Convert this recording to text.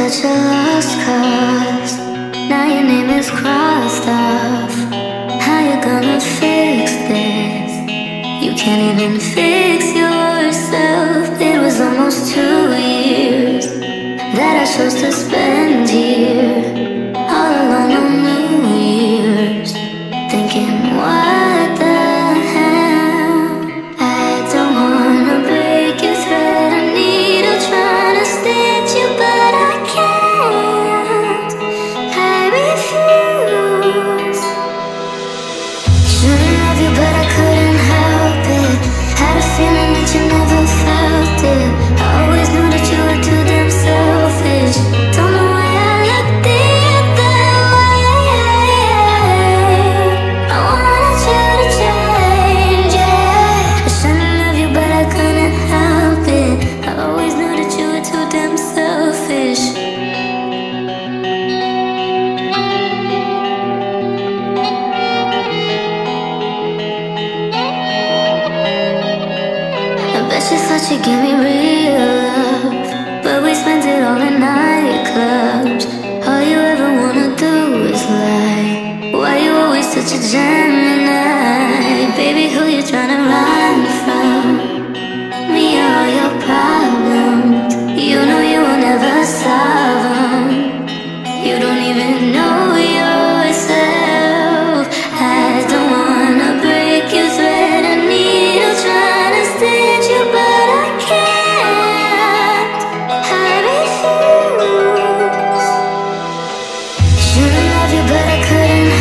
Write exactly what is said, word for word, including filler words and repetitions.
such a lost cause. Now your name is crossed off. How you gonna fix this? You can't even fix yourself. It was almost two years that I chose to spend here, all alone on New Year's, thinking what the hell. I don't wanna break your thread. I need to try to stitch you, but I can't. I refuse. Shouldn't love you, but I couldn't help it. Had a feeling that you never felt it. I always knew that you were too damn selfish. Don't know why I looked the other way. I wanted you to change, yeah. I shouldn't love you, but I couldn't help it. I always knew that you were too damn selfish. I bet she thought she'd give me real love, but we spent it all in nightclubs. All you ever wanna do is lie. Why you always such a Gemini? Baby, who you tryna run from? Me or all your problems? You know you will never solve them. You don't even know yourself. I don't wanna break your thread. I need to try to stitch you, but I can't. I refuse. Shouldn't love you, but I couldn't